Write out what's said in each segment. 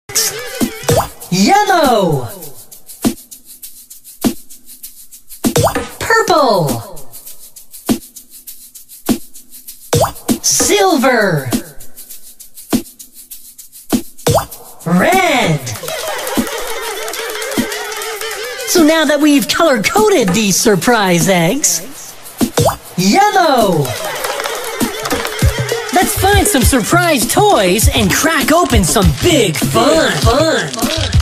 Yellow. Purple. Silver. Red. So now that we've color-coded these surprise eggs, yellow. Let's find some surprise toys and crack open some big fun.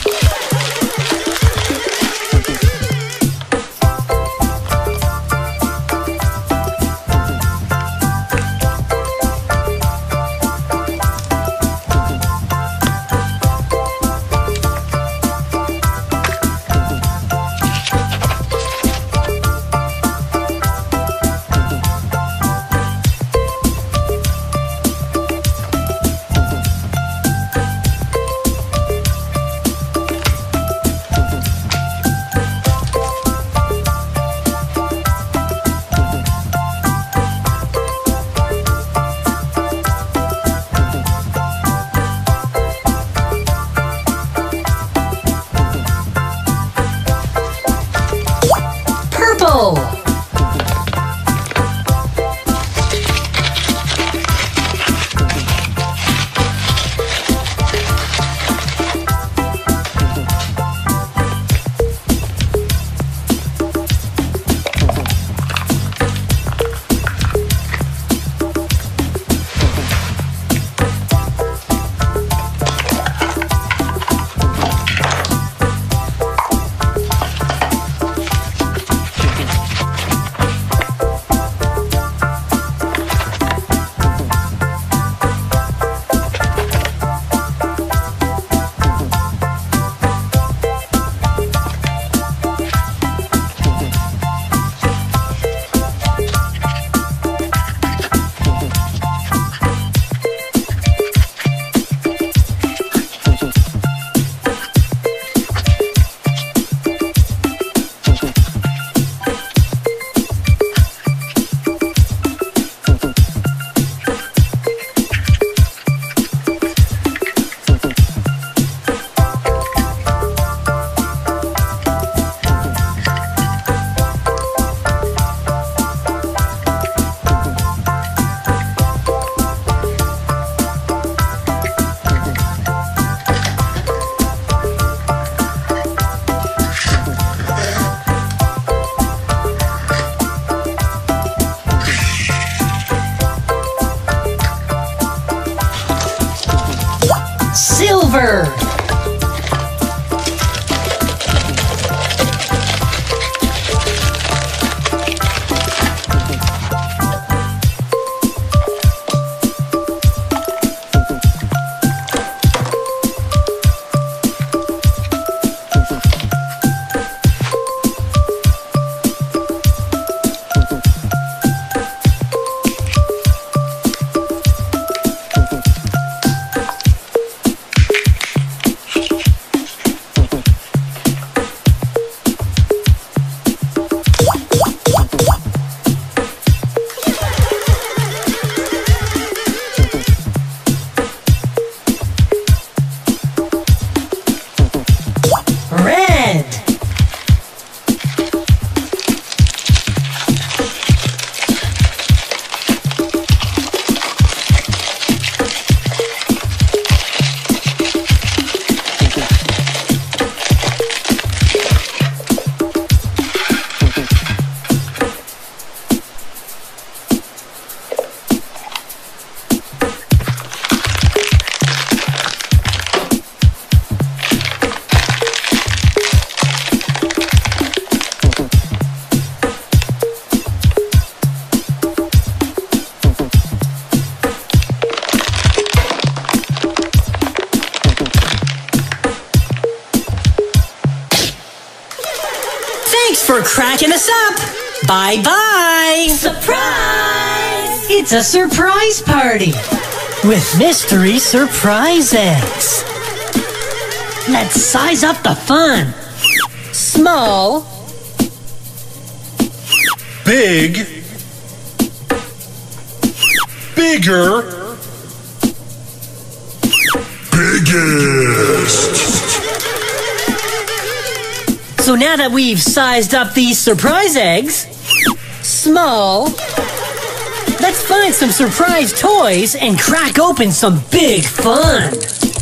Silver. Thanks for cracking us up. Bye-bye. Surprise! It's a surprise party with mystery surprise eggs. Let's size up the fun. Small. Big. Bigger. Biggest. Now that we've sized up these surprise eggs, small, let's find some surprise toys and crack open some big fun.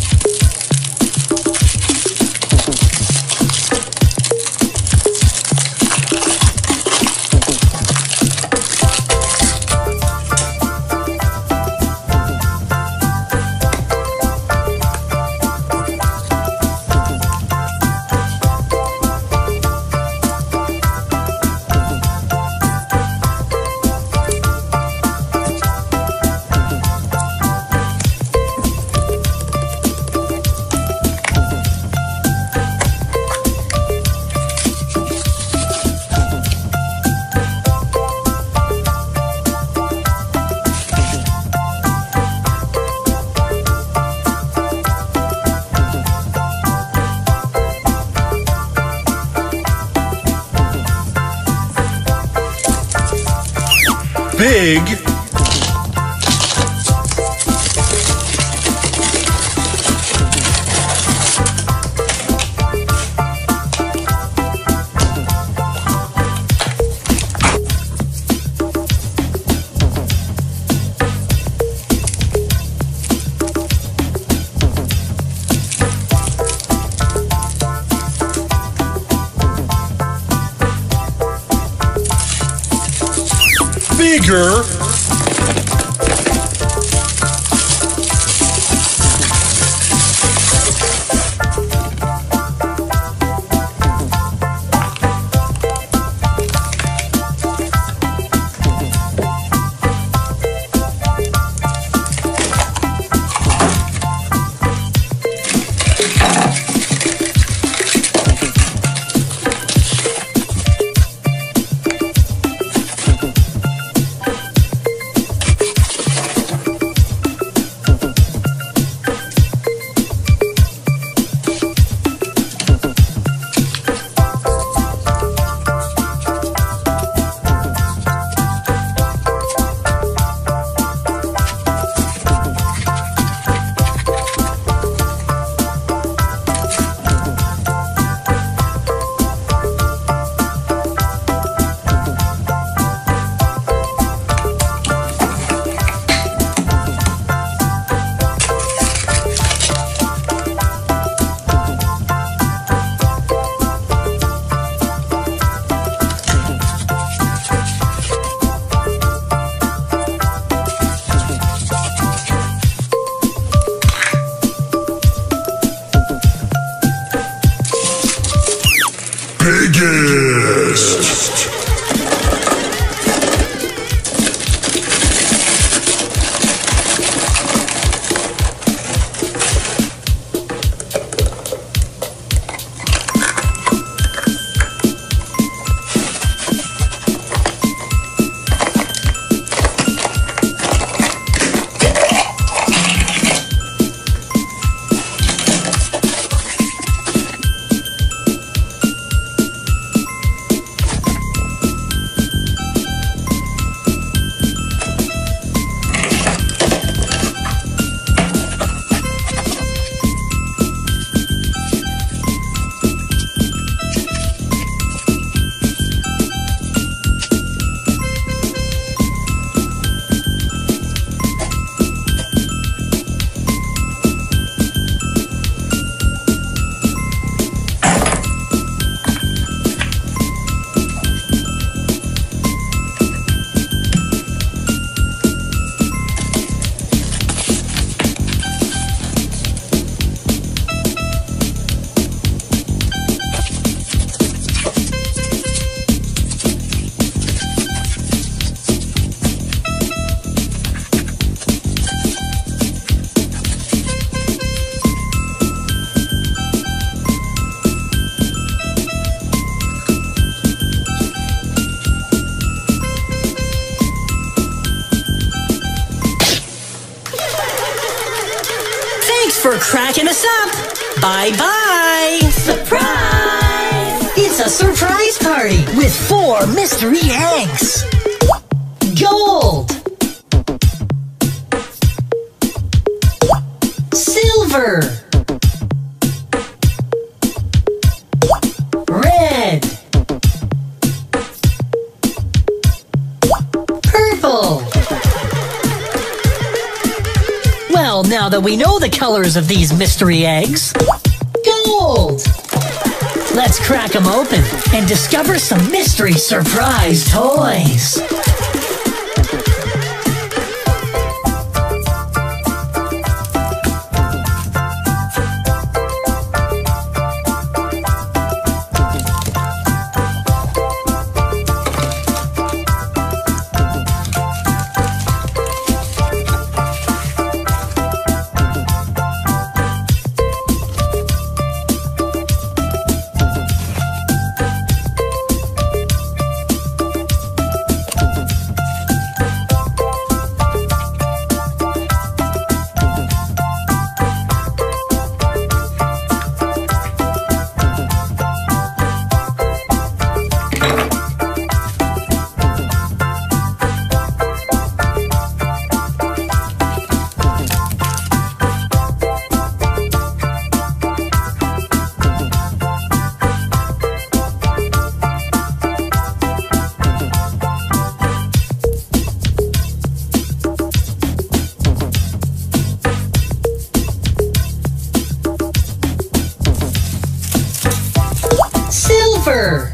Big. Bigger. Biggest. For cracking us up. Bye-bye. Surprise! It's a surprise party with 4 mystery eggs. Gold. Silver. Red. now that we know the colors of these mystery eggs. Gold! Let's crack them open and discover some mystery surprise toys. Silver!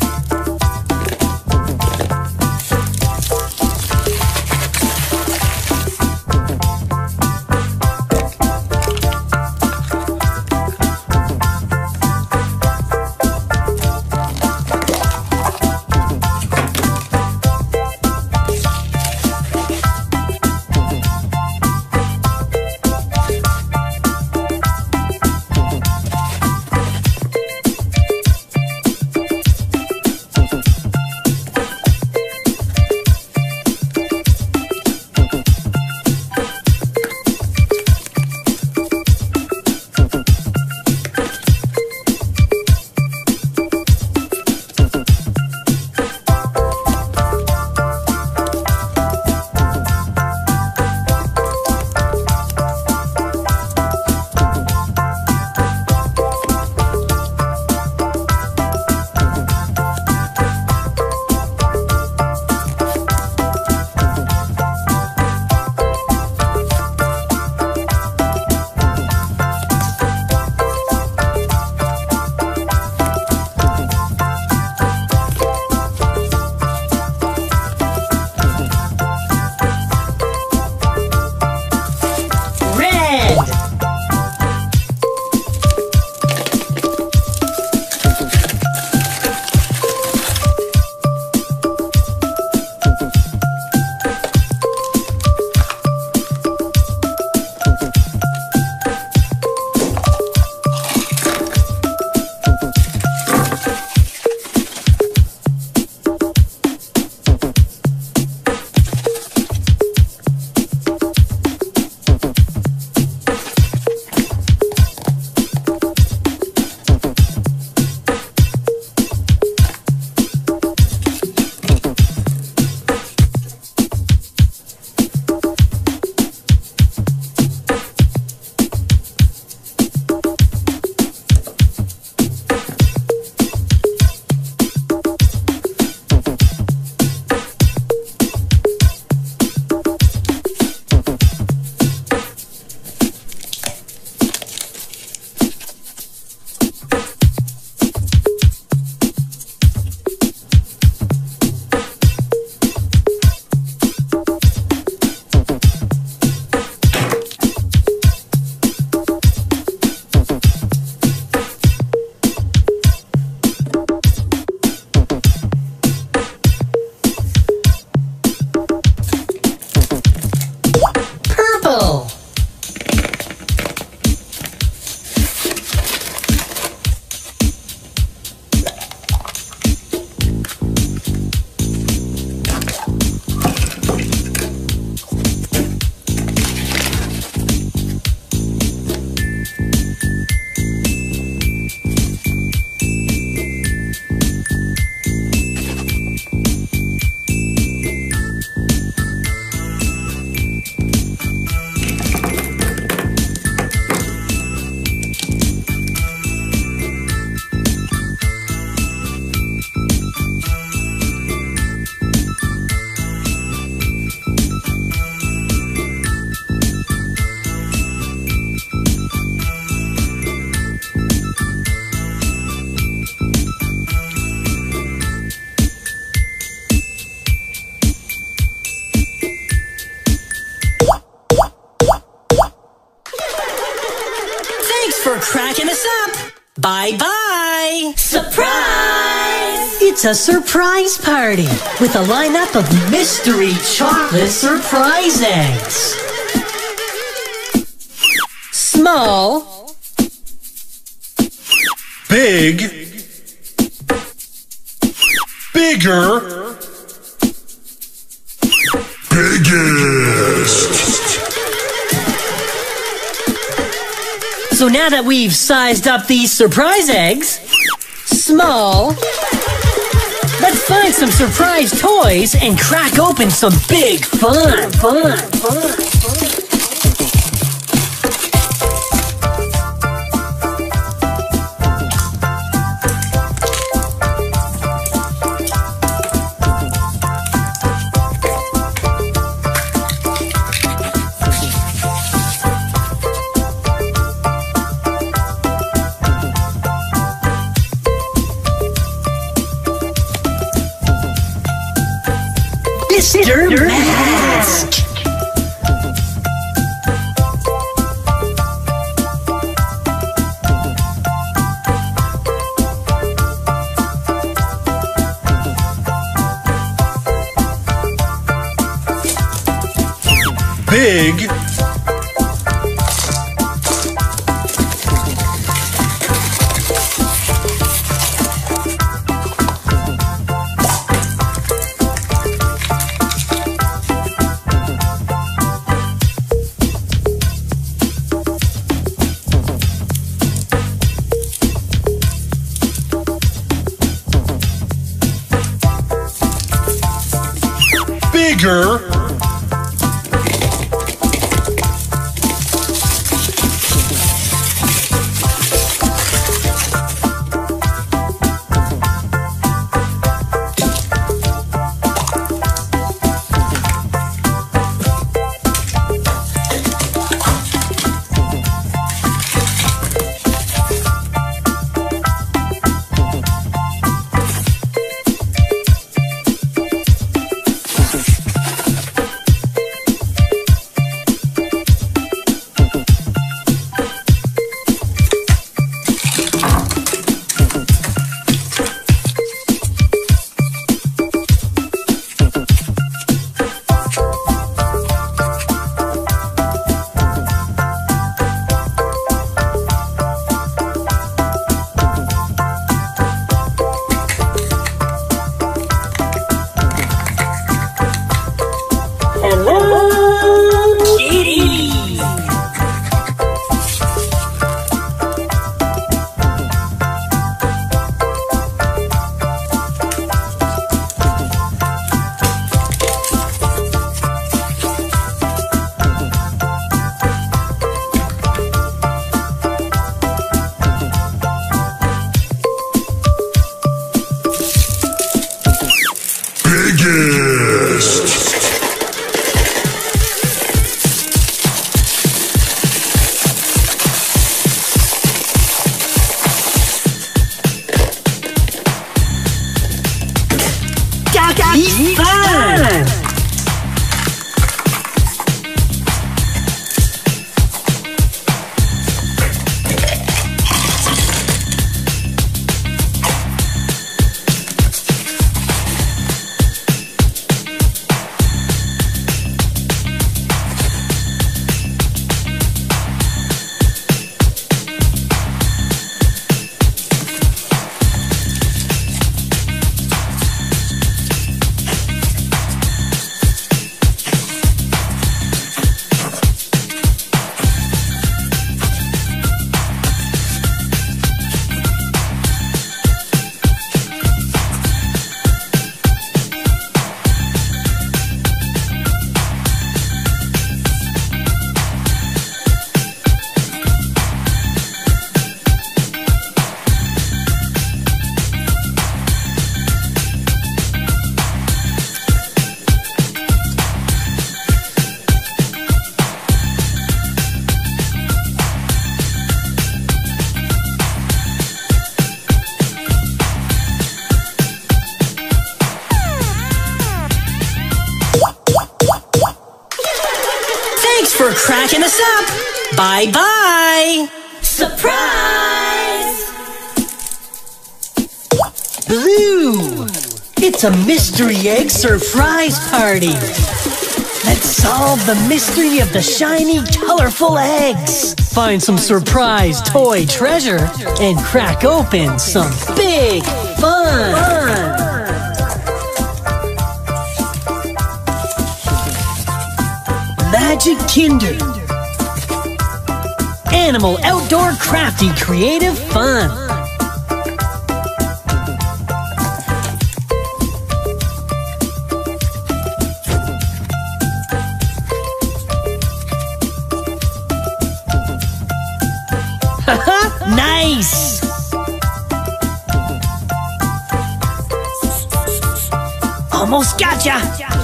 Bye-bye! Surprise! It's a surprise party with a lineup of mystery chocolate surprise eggs. Small. Big. Bigger. Biggest. So now that we've sized up these surprise eggs, small, let's find some surprise toys and crack open some big fun. Mr. Mask! Big. Bigger. Be fun! Thanks for cracking us up. Bye-bye. Surprise! Blue! It's a mystery egg surprise party! Let's solve the mystery of the shiny, colorful eggs! Find some surprise toy treasure and crack open some big fun! Magic Kinder. Animal outdoor crafty creative fun. Haha, nice! Almost gotcha!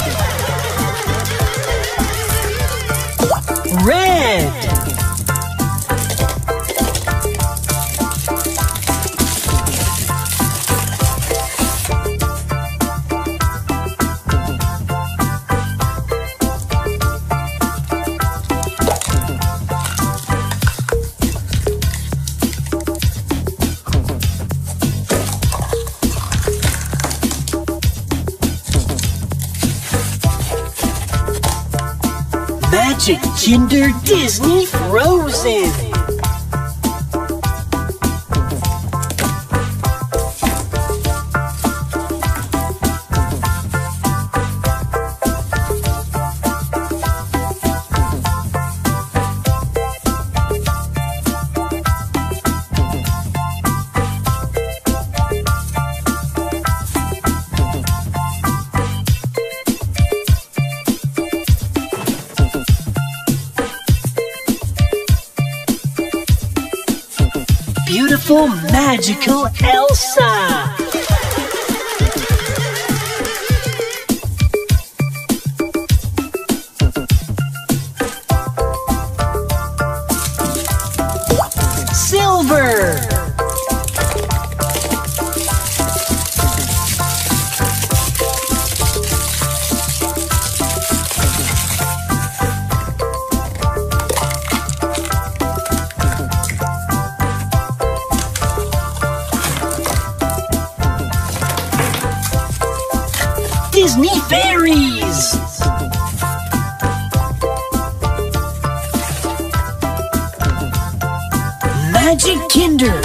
Red! Magic Kinder Disney Frozen. Beautiful, magical Elsa! Silver! Disney Fairies! Magic Kinder!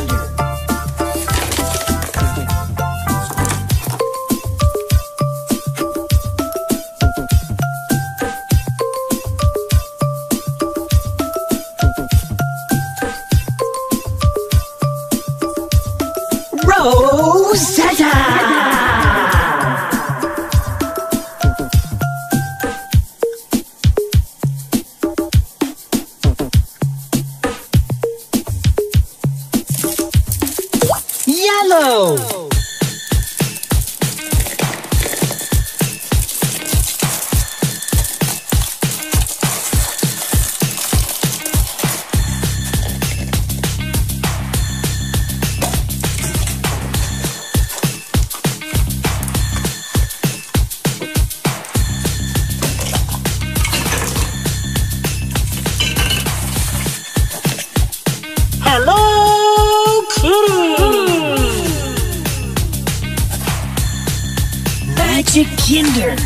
Rosetta! Yellow! Hello, Kitty! Magic Kinder.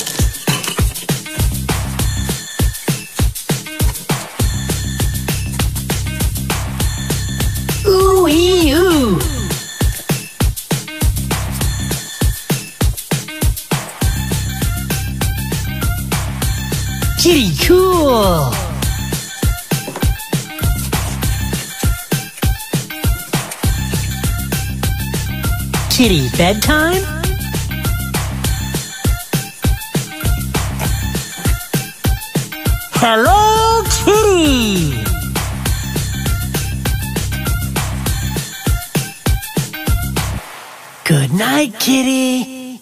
Ooh-ee-oo. Kitty cool. Kitty bedtime? Hello, Kitty! Good night, Kitty.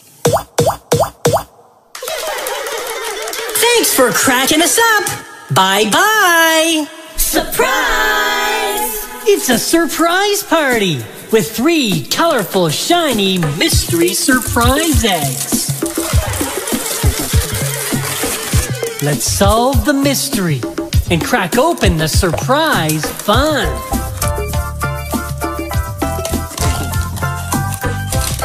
Thanks for cracking us up. Bye-bye. Surprise! It's a surprise party with 3 colorful, shiny, mystery surprise eggs. Let's solve the mystery and crack open the surprise fun.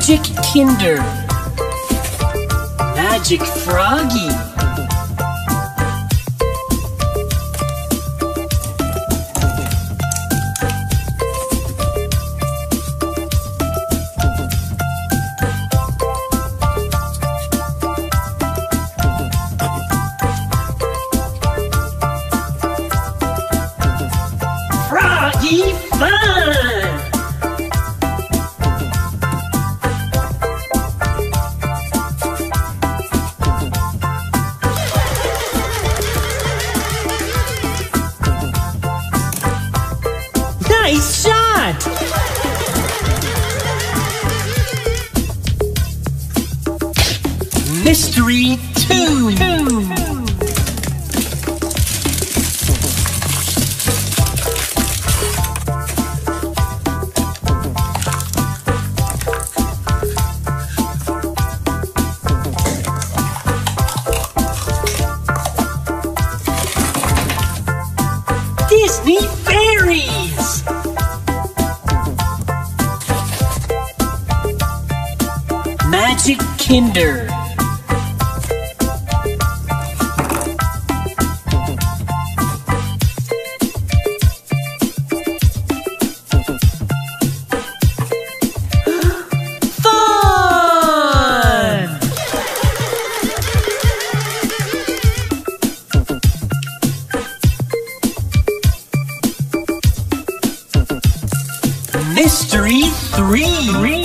Magic Kinder. Magic Froggy. Froggy Fun! Nice shot! Mystery Tomb. Disney Fairies! Magic Kinder. Fun! Mystery 3.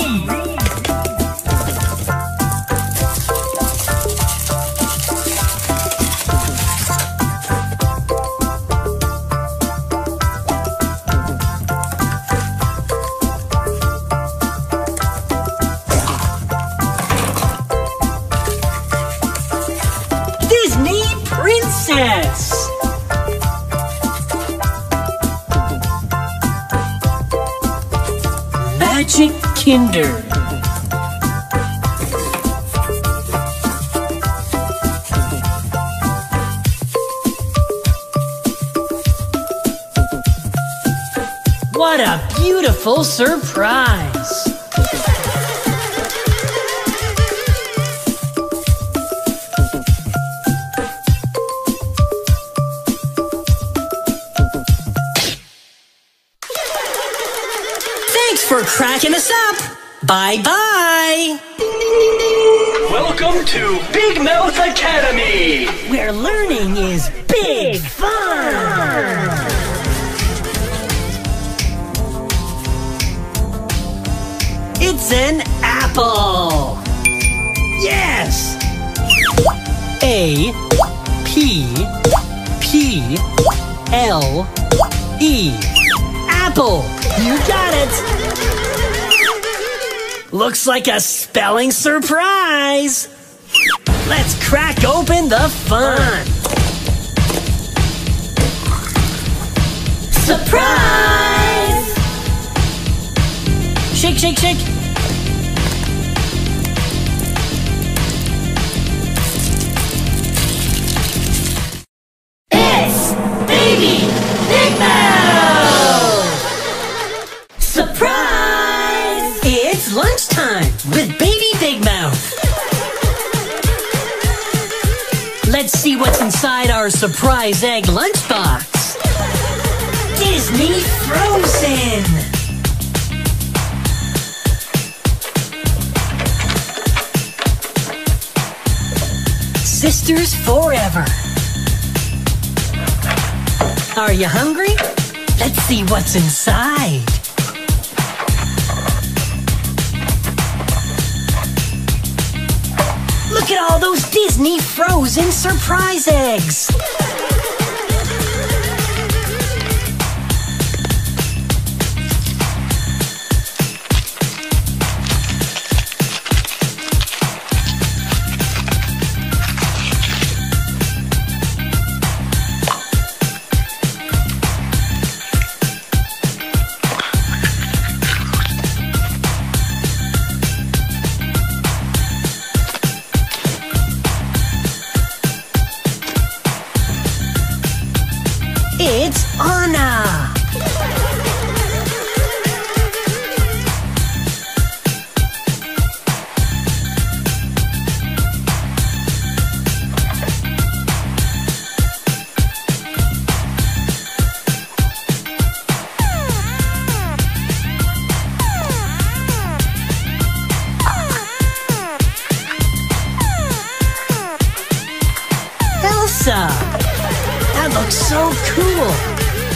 Disney Princess. Magic Kinder. What a beautiful surprise! Thanks for cracking us up! Bye-bye! Welcome to Big Mouth Academy! Where learning is big fun! It's an apple! Yes! A P P L E. Apple! You got it! Looks like a spelling surprise! Let's crack open the fun! Surprise! Shake, shake, shake! It's Baby Big Mouth! Surprise! It's lunchtime with Baby Big Mouth! Let's see what's inside our surprise egg lunchbox! Disney Frozen! Sisters forever! Are you hungry? Let's see what's inside! Look at all those Disney Frozen surprise eggs! pizza! That looks so cool!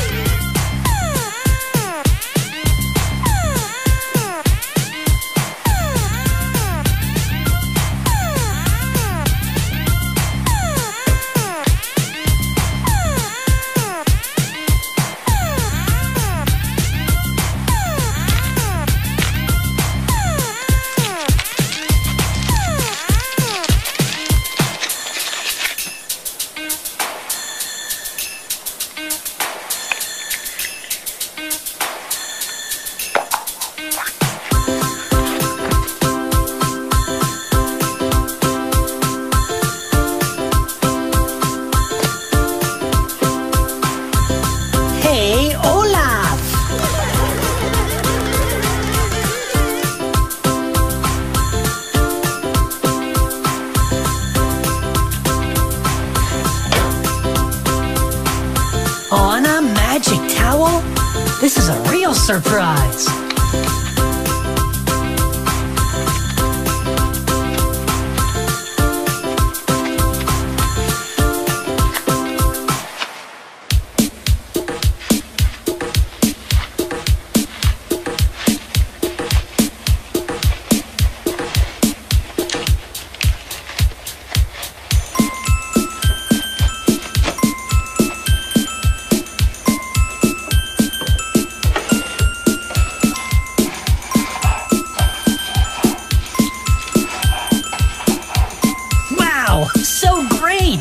On a magic towel? This is a real surprise! So great!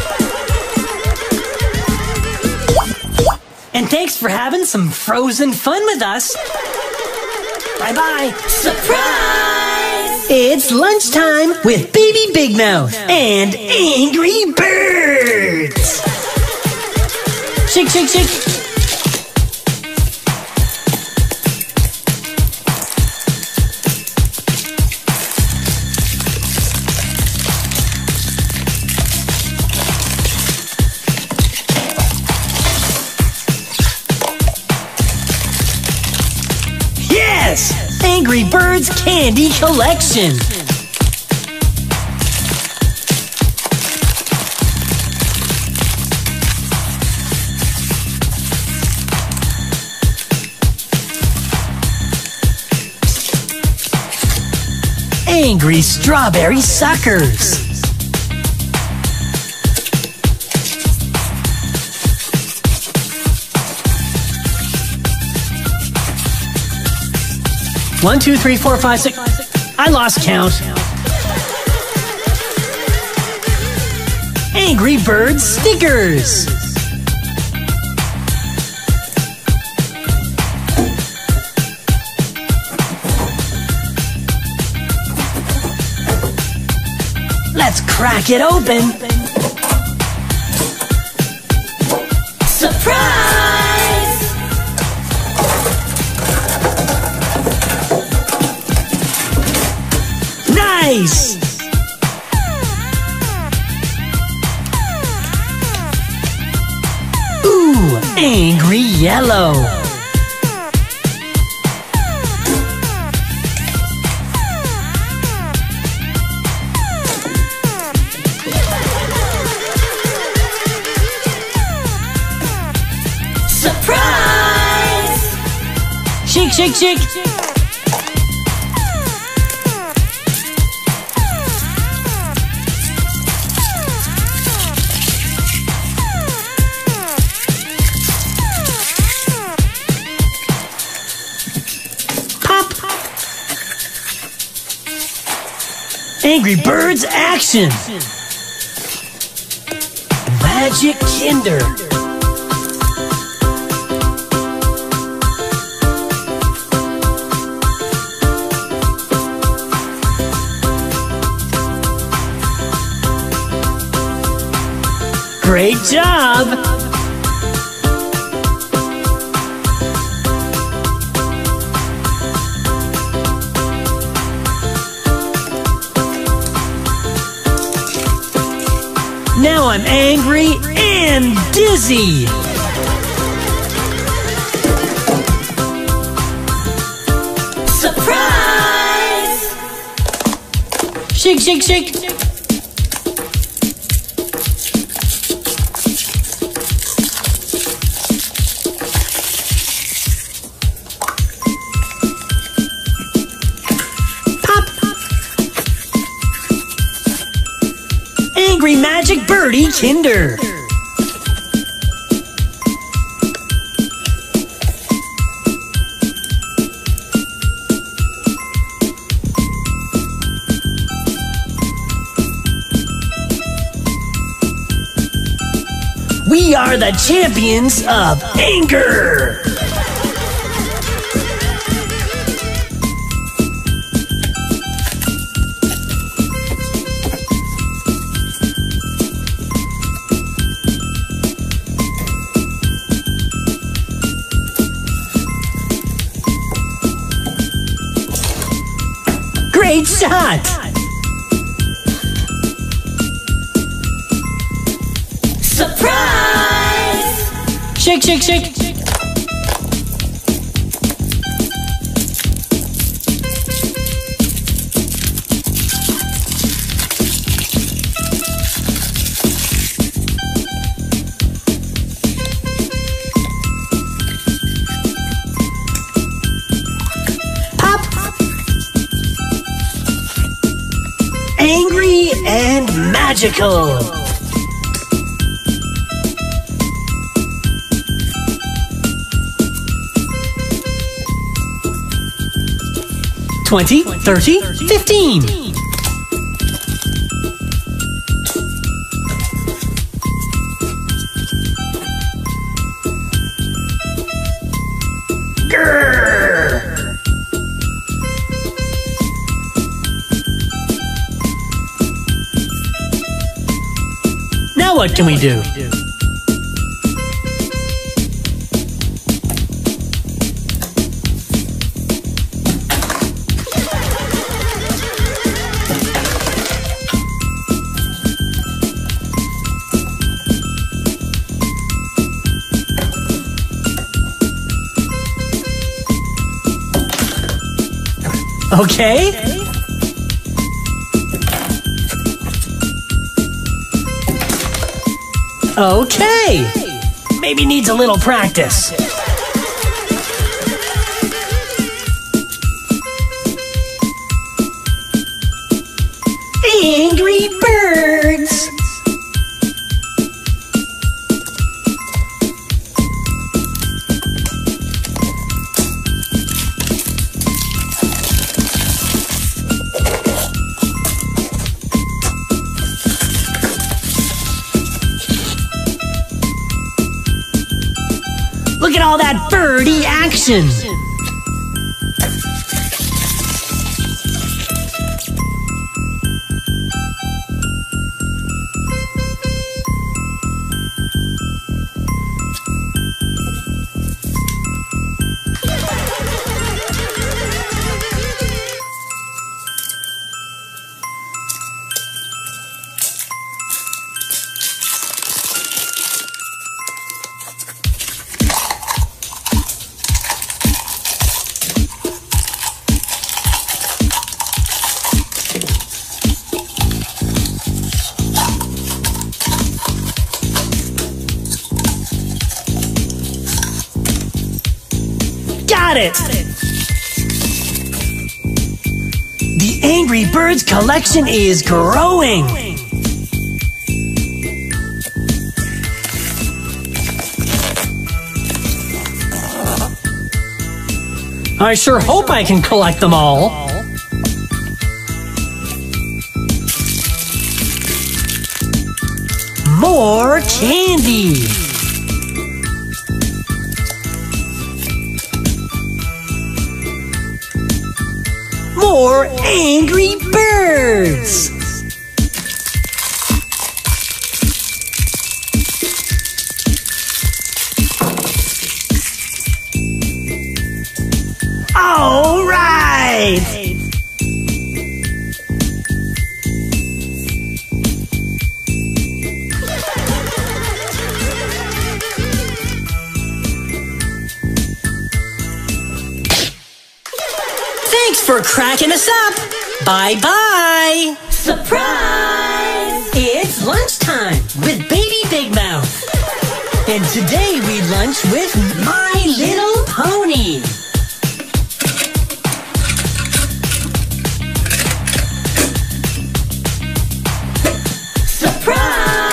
And thanks for having some frozen fun with us. Bye-bye. Surprise! It's lunchtime with Baby Big Mouth and Angry Birds. Shake, shake, shake. Angry Birds Candy Collection. Angry Strawberry Suckers. One, two, three, four, five, six. I lost count. Angry Birds stickers. Let's crack it open. Surprise! Nice! Ooh, angry yellow. Surprise! Shake, shake, shake. Angry Birds action! Magic Kinder! Great job! Now I'm angry and dizzy! Surprise! Shake, shake, shake! magic birdie Kinder. We are the champions of anger. Great shot! Surprise! Shake, shake, shake. Pop! Angry and magical. $20, $30, $15. Grrr. Now what can we do? Okay. Okay. Maybe needs a little practice. Angry birds. Look at all that birdie action! Got it! The Angry Birds collection is growing! I sure hope I can collect them all. More candy! More Angry Birds! All right! Thanks for cracking us up! Bye-bye! Surprise! It's lunchtime with Baby Big Mouth. And today we lunch with My Little Pony. Surprise!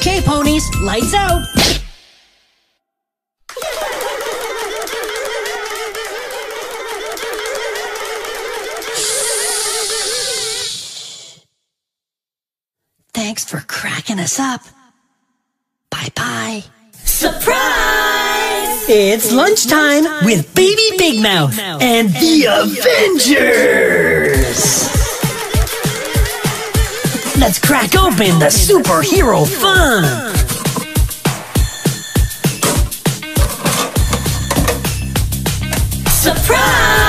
Okay, ponies, lights out. Thanks for cracking us up. Bye-bye. Surprise! It's lunchtime with Baby Big Mouth and the Avengers. Let's crack open the superhero fun. Surprise!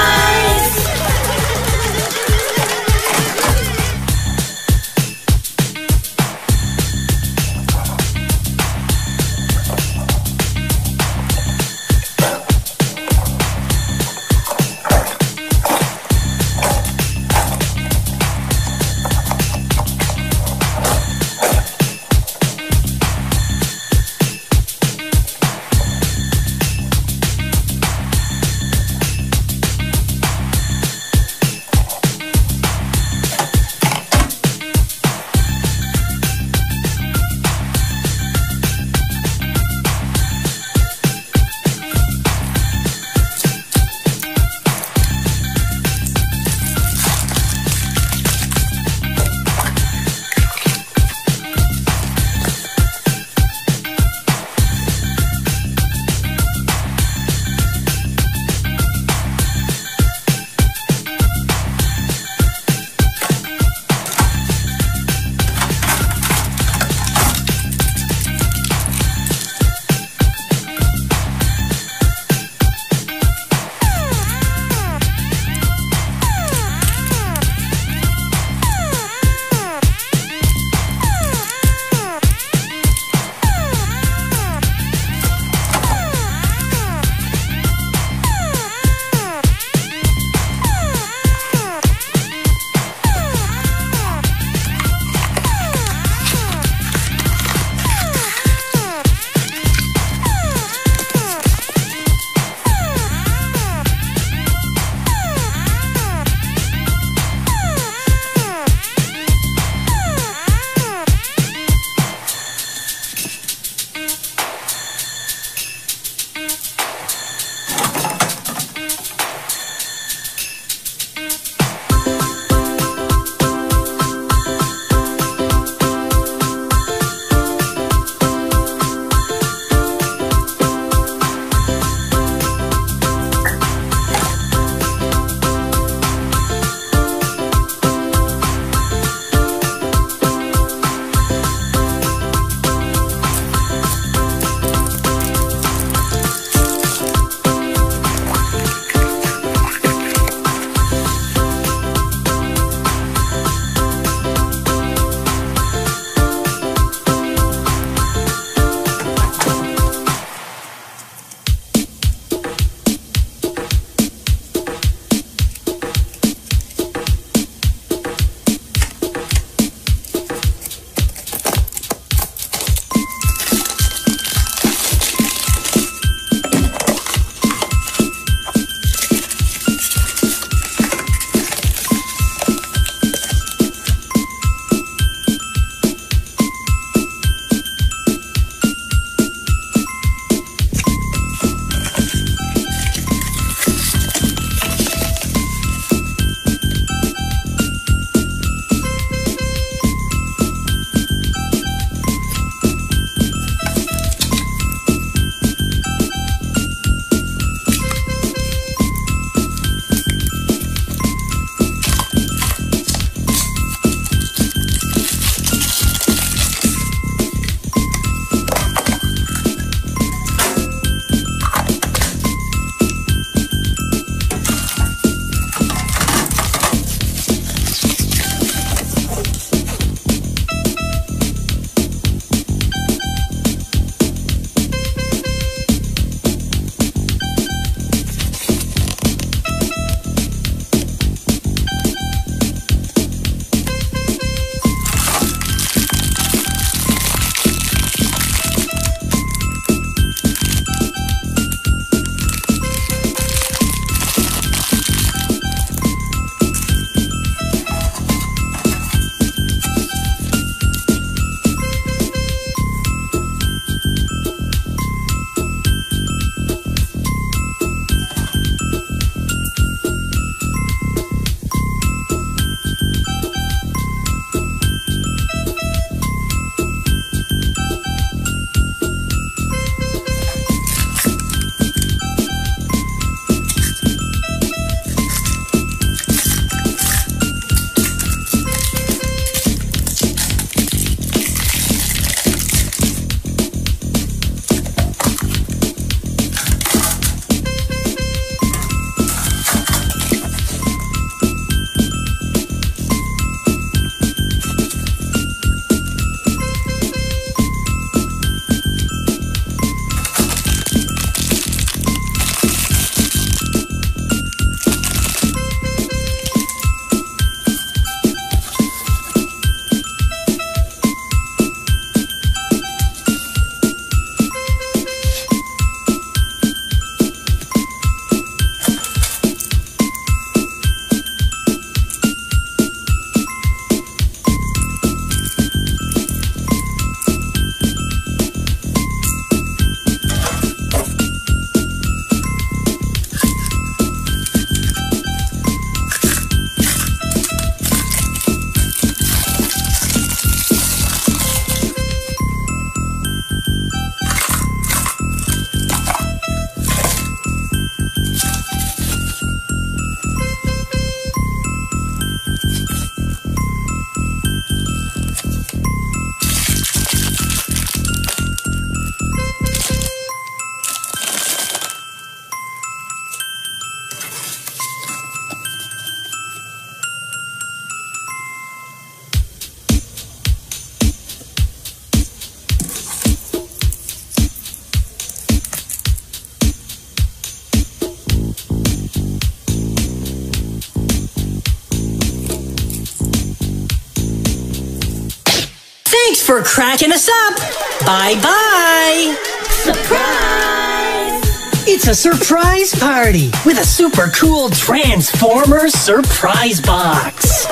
Thanks for cracking us up. Bye-bye. Surprise! It's a surprise party with a super cool Transformers surprise box.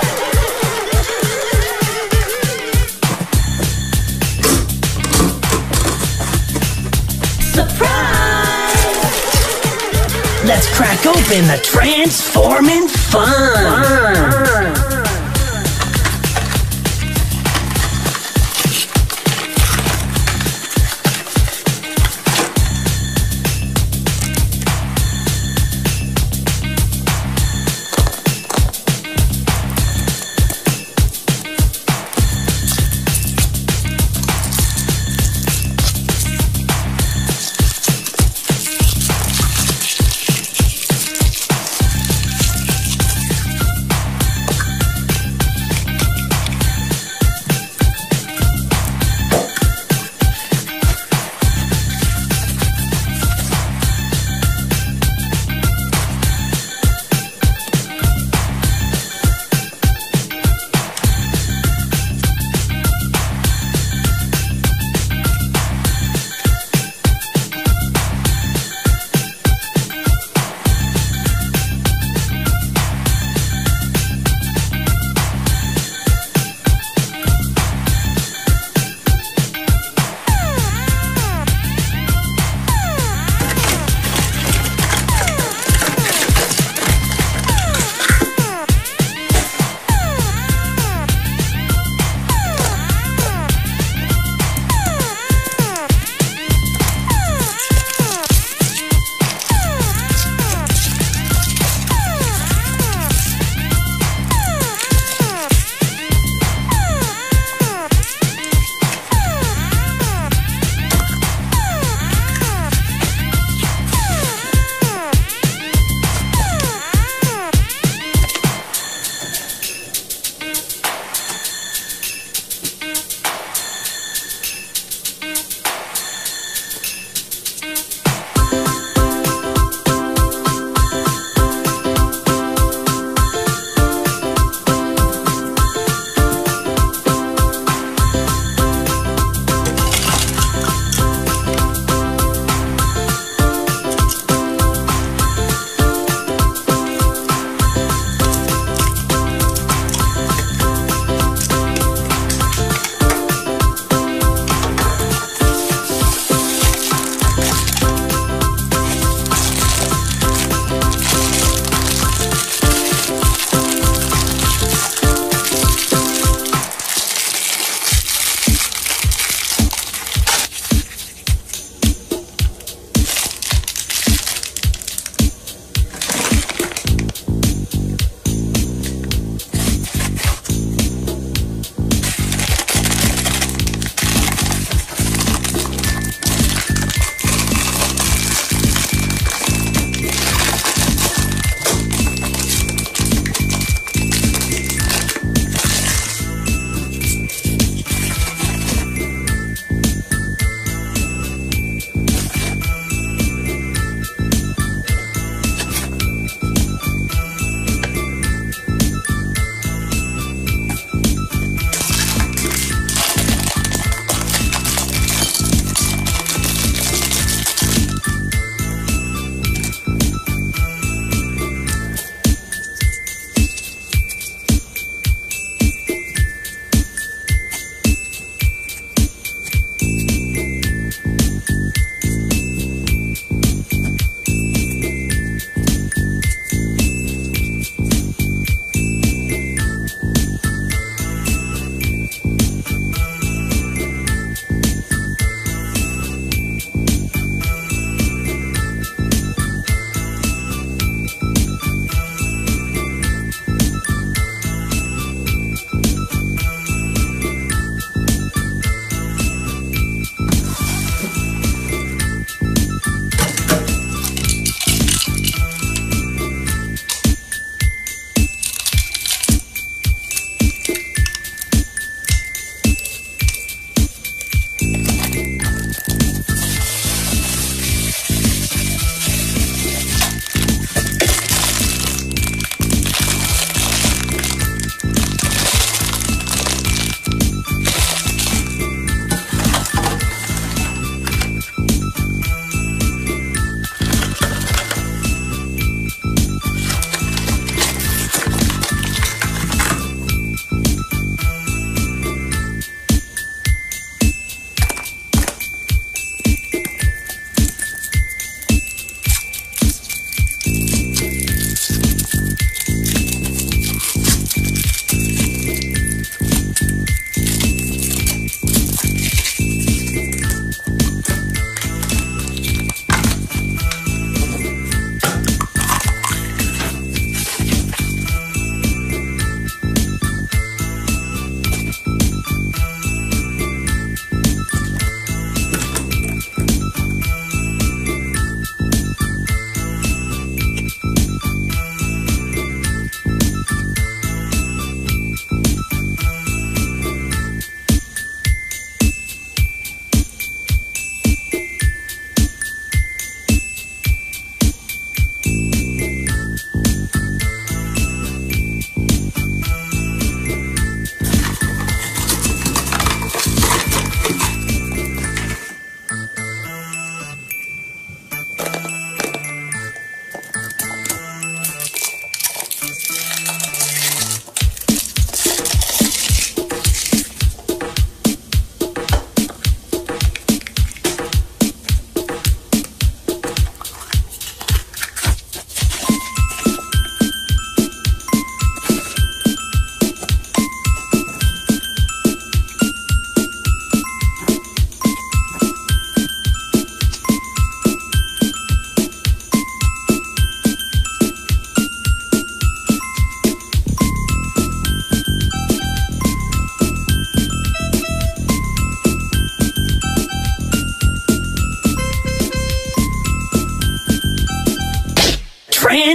Let's crack open the transforming fun.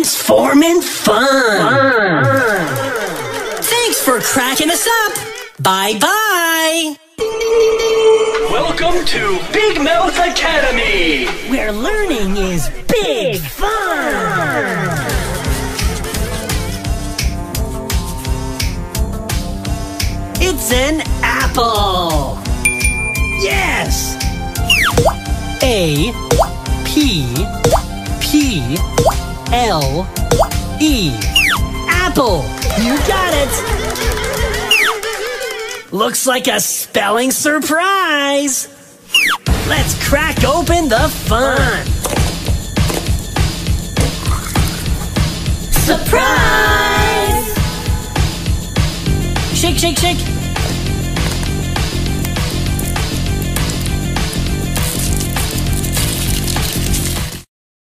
transforming fun. Thanks for cracking us up. Bye-bye. Welcome to Big Mouth Academy. Where learning is big fun. It's an apple. Yes. A P P L E. Apple. You got it. Looks like a spelling surprise. Let's crack open the fun. Surprise! Shake, shake, shake.